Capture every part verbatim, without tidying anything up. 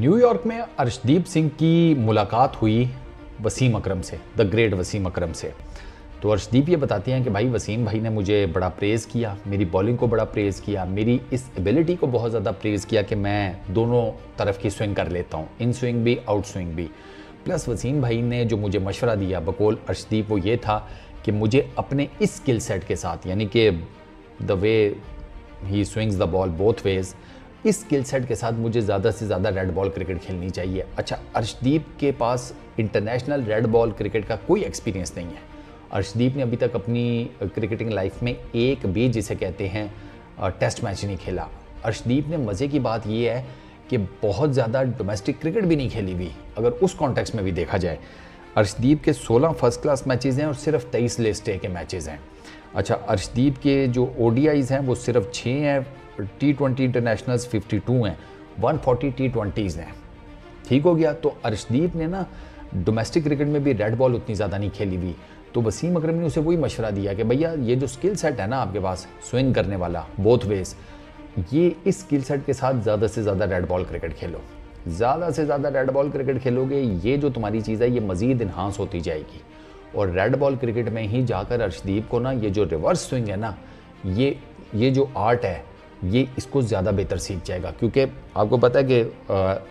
New York में अर्शदीप सिंह की मुलाकात हुई वसीम अकरम से, द ग्रेट वसीम अकरम से। तो अर्शदीप ये बताते हैं कि भाई वसीम भाई ने मुझे बड़ा प्रेज़ किया, मेरी बॉलिंग को बड़ा प्रेज़ किया, मेरी इस एबिलिटी को बहुत ज़्यादा प्रेज़ किया कि मैं दोनों तरफ की स्विंग कर लेता हूँ, इन स्विंग भी आउट स्विंग भी। प्लस वसीम भाई ने जो मुझे मशवरा दिया बकौल अर्शदीप वो ये था कि मुझे अपने इस स्किल सेट के साथ, यानी कि the way he swings the ball both ways, इस स्किल सेट के साथ मुझे ज़्यादा से ज़्यादा रेड बॉल क्रिकेट खेलनी चाहिए। अच्छा, अर्शदीप के पास इंटरनेशनल रेड बॉल क्रिकेट का कोई एक्सपीरियंस नहीं है। अर्शदीप ने अभी तक अपनी क्रिकेटिंग लाइफ में एक भी, जिसे कहते हैं, टेस्ट मैच नहीं खेला। अर्शदीप ने मज़े की बात यह है कि बहुत ज़्यादा डोमेस्टिक क्रिकेट भी नहीं खेली हुई, अगर उस कॉन्टेक्स्ट में भी देखा जाए। अर्शदीप के सोलह फर्स्ट क्लास मैचेज़ हैं और सिर्फ तेईस लिस्ट ए के मैचेज़ हैं। अच्छा, अर्शदीप के जो ओडीआईज़ हैं वो सिर्फ छः हैं, T twenty internationals fifty two हैं, वन फोर्टी टी ट्वेंटीज़ हैं। ठीक हो गया। तो अर्शदीप ने ना डोमेस्टिक क्रिकेट में भी रेड बॉल उतनी ज़्यादा नहीं खेली हुई। तो वसीम अकरम ने उसे वही मशवरा दिया कि भैया ये जो स्किल सेट है ना आपके पास स्विंग करने वाला बोथ वेज, ये इस स्किल सेट के साथ ज़्यादा से ज़्यादा रेड बॉल क्रिकेट खेलो। ज़्यादा से ज़्यादा रेड बॉल क्रिकेट खेलोगे, ये जो तुम्हारी चीज़ है ये मज़ीद इन्हांस होती जाएगी। और रेड बॉल क्रिकेट में ही जाकर अर्शदीप को ना ये जो रिवर्स स्विंग है ना, ये ये जो आर्ट है ये इसको ज़्यादा बेहतर सीख जाएगा। क्योंकि आपको पता है कि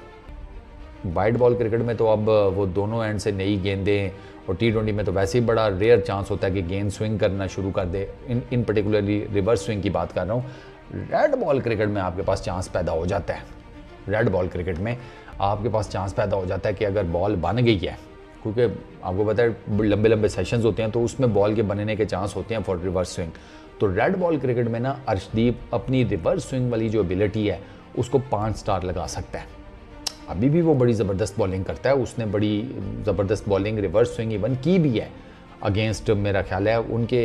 वाइड बॉल क्रिकेट में तो अब वो दोनों एंड से नई गेंदें, और टी ट्वेंटी में तो वैसे ही बड़ा रेयर चांस होता है कि गेंद स्विंग करना शुरू कर दे। In in particularly reverse swing की बात कर रहा हूँ। रेड बॉल क्रिकेट में आपके पास चांस पैदा हो जाता है, रेड बॉल क्रिकेट में आपके पास चांस पैदा हो जाता है कि अगर बॉल बन गई है, क्योंकि आपको पता है लंबे लंबे सेशंस होते हैं तो उसमें बॉल के बनने के चांस होते हैं फॉर रिवर्स स्विंग। तो रेड बॉल क्रिकेट में ना अर्शदीप अपनी रिवर्स स्विंग वाली जो एबिलिटी है उसको पाँच स्टार लगा सकता है। अभी भी वो बड़ी ज़बरदस्त बॉलिंग करता है, उसने बड़ी ज़बरदस्त बॉलिंग रिवर्स स्विंग इवन की भी है अगेंस्ट, मेरा ख्याल है उनके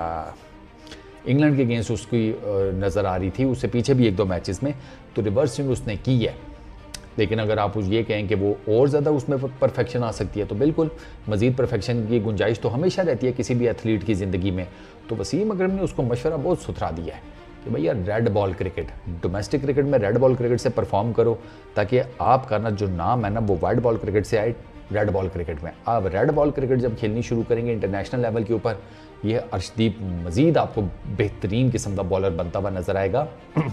इंग्लैंड के अगेंस्ट उसकी नज़र आ रही थी, उससे पीछे भी एक दो मैचेस में तो रिवर्स स्विंग उसने की है। लेकिन अगर आप ये कहें कि वो और ज़्यादा उसमें परफेक्शन आ सकती है तो बिल्कुल मज़ीद परफेक्शन की गुंजाइश तो हमेशा रहती है किसी भी एथलीट की ज़िंदगी में। तो वसीम अकरम ने उसको मशवरा बहुत सुथरा दिया है कि भैया red ball cricket, domestic cricket में रेड बॉल क्रिकेट से परफॉर्म करो ताकि आपका ना जो नाम है ना वो वाइड बॉल क्रिकेट से आए रेड बॉल क्रिकेट में। आप रेड बॉल क्रिकेट जब खेलनी शुरू करेंगे इंटरनेशनल लेवल के ऊपर, ये अर्शदीप मज़ीद आपको बेहतरीन किस्म का बॉलर बनता हुआ नज़र आएगा।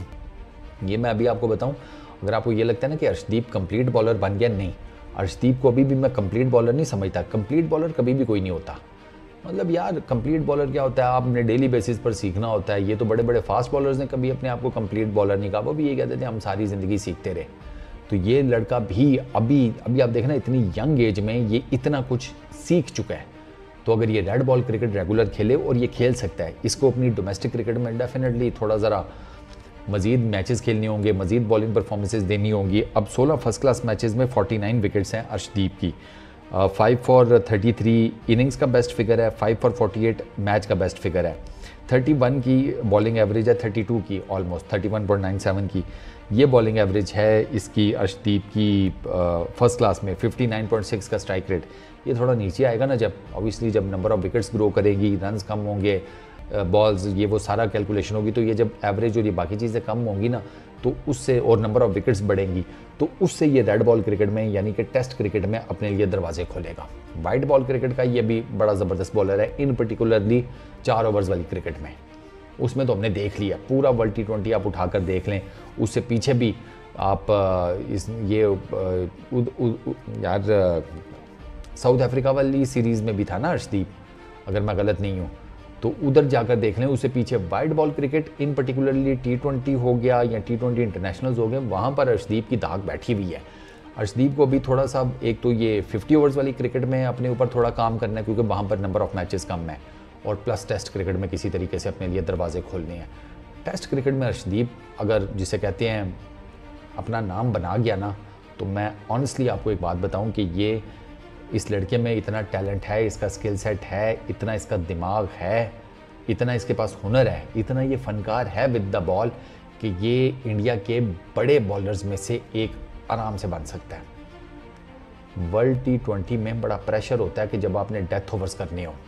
ये मैं अभी आपको बताऊँ, अगर आपको ये लगता है ना कि अर्शदीप कंप्लीट बॉलर बन गया, नहीं, अर्शदीप को अभी भी मैं कंप्लीट बॉलर नहीं समझता। कंप्लीट बॉलर कभी भी कोई नहीं होता। मतलब यार कंप्लीट बॉलर क्या होता है, आपने डेली बेसिस पर सीखना होता है। ये तो बड़े बड़े फास्ट बॉलर्स ने कभी अपने आप को कंप्लीट बॉलर नहीं कहा, वो भी ये कहते थे हम सारी ज़िंदगी सीखते रहे। तो ये लड़का भी अभी अभी आप देखना इतनी यंग एज में ये इतना कुछ सीख चुका है। तो अगर ये रेड बॉल क्रिकेट रेगुलर खेले और ये खेल सकता है, इसको अपनी डोमेस्टिक क्रिकेट में डेफिनेटली थोड़ा ज़रा मज़ीद मैचेस खेलने होंगे, मज़ीद बॉलिंग परफॉर्मेंसेस देनी होंगी। अब सोलह फर्स्ट क्लास मैचेस में उनचास विकेट्स हैं अर्शदीप की, five for thirty three innings का बेस्ट फिगर है, five for forty eight match का बेस्ट फिगर है, थर्टी वन की बॉलिंग एवरेज है, थर्टी टू की almost thirty one point nine seven की ये बॉलिंग एवरेज है इसकी अर्शदीप की फर्स्ट क्लास में। फिफ्टी नाइन पॉइंट सिक्स का स्ट्राइक रेट, ये थोड़ा नीचे आएगा ना जब ऑब्वियसली जब नंबर ऑफ विकेट्स ग्रो करेगी, रन्स कम होंगे, बॉल्स ये वो सारा कैलकुलेशन होगी, तो ये जब एवरेज और ये बाकी चीज़ें कम होंगी ना तो उससे और नंबर ऑफ विकेट्स बढ़ेंगी तो उससे ये रेड बॉल क्रिकेट में यानी कि टेस्ट क्रिकेट में अपने लिए दरवाजे खोलेगा। वाइट बॉल क्रिकेट का ये भी बड़ा ज़बरदस्त बॉलर है, इन पर्टिकुलरली चार ओवर्स वाली क्रिकेट में। उसमें तो हमने देख लिया, पूरा वर्ल्ड टी ट्वेंटी आप उठाकर देख लें, उससे पीछे भी आप इस ये उद, उद, उद, यार साउथ अफ्रीका वाली सीरीज़ में भी था ना अर्शदीप, अगर मैं गलत नहीं हूँ, तो उधर जाकर देख लें। उससे पीछे white ball cricket in particularly T twenty हो गया या टी ट्वेंटी इंटरनेशनल्स हो गए, वहाँ पर अर्शदीप की दाग बैठी हुई है। अर्शदीप को भी थोड़ा सा एक तो ये फिफ्टी ओवर्स वाली क्रिकेट में अपने ऊपर थोड़ा काम करना है क्योंकि वहाँ पर नंबर ऑफ मैचेस कम है, और प्लस टेस्ट क्रिकेट में किसी तरीके से अपने लिए दरवाजे खोलने हैं। टेस्ट क्रिकेट में अर्शदीप अगर जिसे कहते हैं अपना नाम बना गया ना, तो मैं ऑनेस्टली आपको एक बात बताऊँ कि ये इस लड़के में इतना टैलेंट है, इसका स्किल सेट है, इतना इसका दिमाग है, इतना इसके पास हुनर है, इतना ये फनकार है विद द बॉल कि ये इंडिया के बड़े बॉलर्स में से एक आराम से बन सकता है। वर्ल्ड टी ट्वेंटी में बड़ा प्रेशर होता है कि जब आपने डेथ ओवर्स करने हो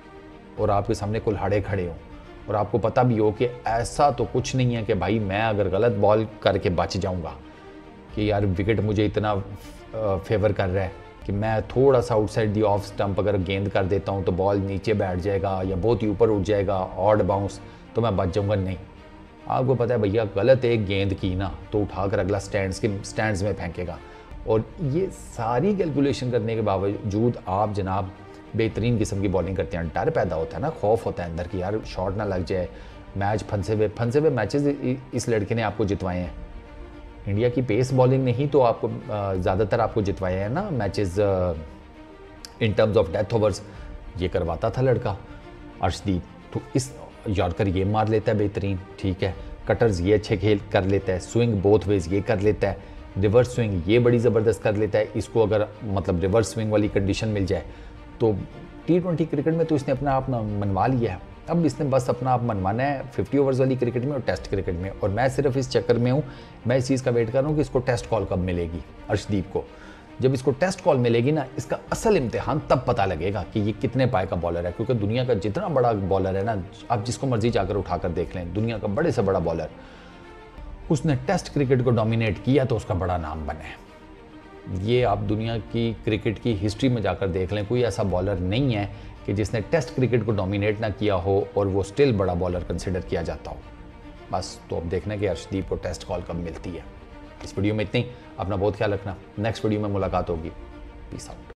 और आपके सामने कुल्हाड़े खड़े हो और आपको पता भी हो कि ऐसा तो कुछ नहीं है कि भाई मैं अगर गलत बॉल करके बच जाऊंगा, कि यार विकेट मुझे इतना फेवर कर रहा है कि मैं थोड़ा सा आउटसाइड दी ऑफ स्टंप अगर गेंद कर देता हूँ तो बॉल नीचे बैठ जाएगा या बहुत ही ऊपर उठ जाएगा, ऑड बाउंस, तो मैं बच जाऊँगा। नहीं, आपको पता है भैया गलत एक गेंद की ना तो उठाकर अगला स्टैंड्स के स्टैंड्स में फेंकेगा। और ये सारी कैलकुलेशन करने के बावजूद आप जनाब बेहतरीन किस्म की बॉलिंग करते हैं। डर पैदा होता है ना, खौफ होता है अंदर कि यार शॉट ना लग जाए, मैच फंसे हुए फंसे हुए मैचेस इस लड़के ने आपको जितवाए हैं। इंडिया की पेस बॉलिंग ने ही तो आपको ज़्यादातर आपको जितवाए हैं ना matches in terms of death overs. ये करवाता था लड़का अर्शदीप। तो इस यॉर्कर ये मार लेता है बेहतरीन, ठीक है, कटर्स ये अच्छे खेल कर लेता है, स्विंग बोथ वेज ये कर लेता है, रिवर्स स्विंग ये बड़ी ज़बरदस्त कर लेता है। इसको अगर मतलब रिवर्स स्विंग वाली कंडीशन मिल जाए तो टी ट्वेंटी क्रिकेट में तो इसने अपना आप मनवा लिया है। अब इसने बस अपना आप मनवाना है फिफ्टी ओवर्स वाली क्रिकेट में और टेस्ट क्रिकेट में। और मैं सिर्फ इस चक्कर में हूँ, मैं इस चीज़ का वेट कर रहा हूँ कि इसको टेस्ट कॉल कब मिलेगी अर्शदीप को। जब इसको टेस्ट कॉल मिलेगी ना, इसका असल इम्तिहान तब पता लगेगा कि ये कितने पाए का बॉलर है। क्योंकि दुनिया का जितना बड़ा बॉलर है ना, आप जिसको मर्जी जाकर उठाकर देख लें, दुनिया का बड़े से बड़ा बॉलर, उसने टेस्ट क्रिकेट को डोमिनेट किया तो उसका बड़ा नाम बना है। ये आप दुनिया की क्रिकेट की हिस्ट्री में जाकर देख लें, कोई ऐसा बॉलर नहीं है कि जिसने टेस्ट क्रिकेट को डोमिनेट ना किया हो और वो स्टिल बड़ा बॉलर कंसिडर किया जाता हो। बस तो अब देखना कि अर्शदीप को टेस्ट कॉल कब मिलती है। इस वीडियो में इतनी, अपना बहुत ख्याल रखना, नेक्स्ट वीडियो में मुलाकात होगी। Peace out.